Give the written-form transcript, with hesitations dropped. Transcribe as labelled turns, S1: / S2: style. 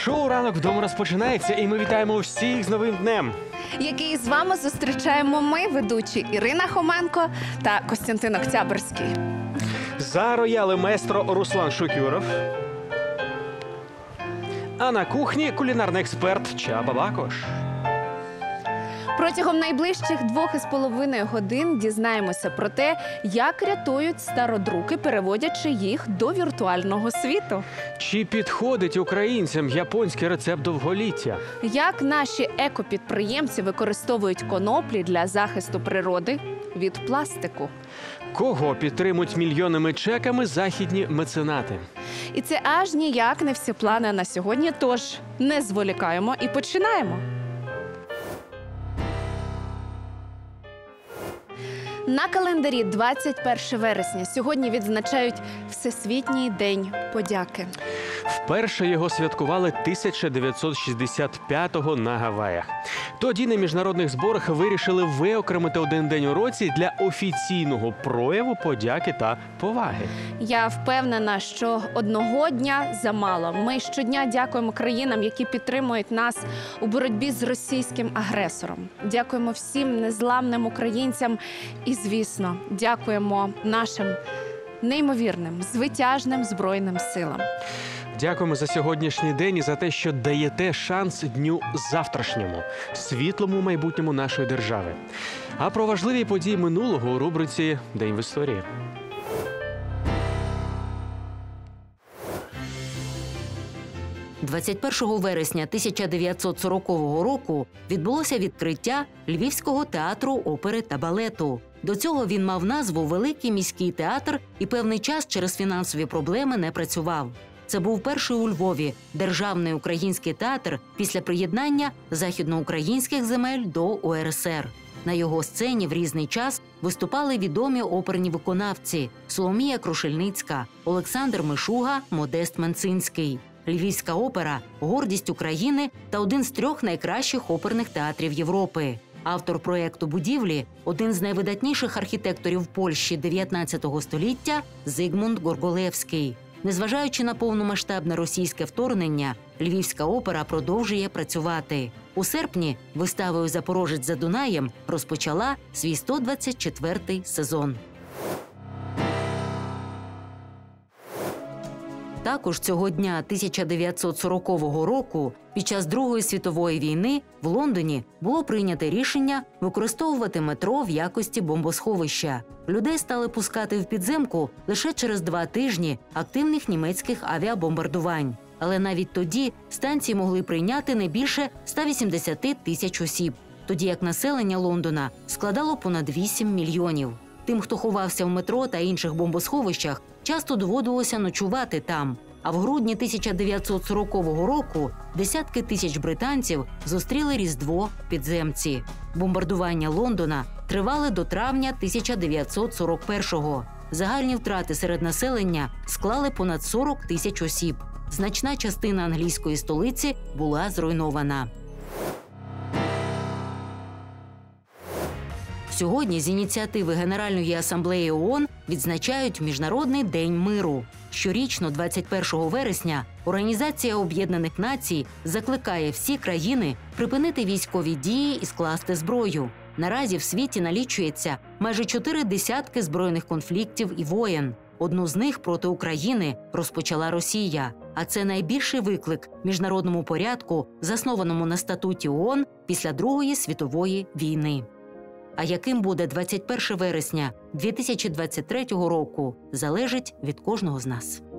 S1: Шоу «Ранок вдома» розпочинається, і ми вітаємо всіх з новим днем.
S2: Який з вами зустрічаємо ми, ведучі Ірина Хоменко та Костянтин Октябрьський.
S1: За роялем маестро Руслан Шукюров. А на кухні кулінарний експерт Чаба Бакош.
S2: Протягом найближчих 2,5 годин дізнаємося про те, як рятують стародруки, переводячи їх до віртуального світу.
S1: Чи підходить українцям японський рецепт довголіття?
S2: Як наші екопідприємці використовують коноплі для захисту природи від пластику.
S1: Кого підтримують мільйонними чеками західні меценати?
S2: І це аж ніяк не всі плани на сьогодні, тож не зволікаємо і починаємо. На календарі 21 вересня. Сьогодні відзначають Всесвітній день подяки.
S1: Вперше його святкували 1965-го на Гаваях. Тоді на міжнародних зборах вирішили виокремити один день у році для офіційного прояву подяки та поваги.
S2: Я впевнена, що одного дня замало. Ми щодня дякуємо країнам, які підтримують нас у боротьбі з російським агресором. Дякуємо всім незламним українцям і, звісно, дякуємо нашим неймовірним, звитяжним Збройним силам.
S1: Дякуємо за сьогоднішній день і за те, що даєте шанс дню завтрашньому, світлому майбутньому нашої держави. А про важливі події минулого у рубриці «День в історії».
S3: – 21 вересня 1940 року відбулося відкриття Львівського театру опери та балету. До цього він мав назву «Великий міський театр» і певний час через фінансові проблеми не працював. Це був перший у Львові державний український театр після приєднання західноукраїнських земель до УРСР. На його сцені в різний час виступали відомі оперні виконавці – Соломія Крушельницька, Олександр Мишуга, Модест Менцинський. Львівська опера – гордість України та один з 3 найкращих оперних театрів Європи. Автор проєкту будівлі – один з найвидатніших архітекторів Польщі 19 століття Зигмунд Горголевський. Незважаючи на повномасштабне російське вторгнення, Львівська опера продовжує працювати. У серпні виставою «Запорожець за Дунаєм» розпочала свій 124-й сезон. Також цього дня 1940 року, під час Другої світової війни, в Лондоні було прийнято рішення використовувати метро в якості бомбосховища. Людей стали пускати в підземку лише через 2 тижні активних німецьких авіабомбардувань. Але навіть тоді станції могли прийняти не більше 180 тисяч осіб, тоді як населення Лондона складало понад 8 мільйонів. Тим, хто ховався в метро та інших бомбосховищах, часто доводилося ночувати там. А в грудні 1940 року десятки тисяч британців зустріли Різдво в підземці. Бомбардування Лондона тривали до травня 1941-го. Загальні втрати серед населення склали понад 40 тисяч осіб. Значна частина англійської столиці була зруйнована. Сьогодні з ініціативи Генеральної асамблеї ООН відзначають Міжнародний день миру. Щорічно, 21 вересня, Організація Об'єднаних Націй закликає всі країни припинити військові дії і скласти зброю. Наразі в світі налічується майже 4 десятки збройних конфліктів і воєн. Одну з них проти України розпочала Росія. А це найбільший виклик міжнародному порядку, заснованому на статуті ООН після Другої світової війни. А яким буде 21 вересня 2023 року, залежить від кожного з нас.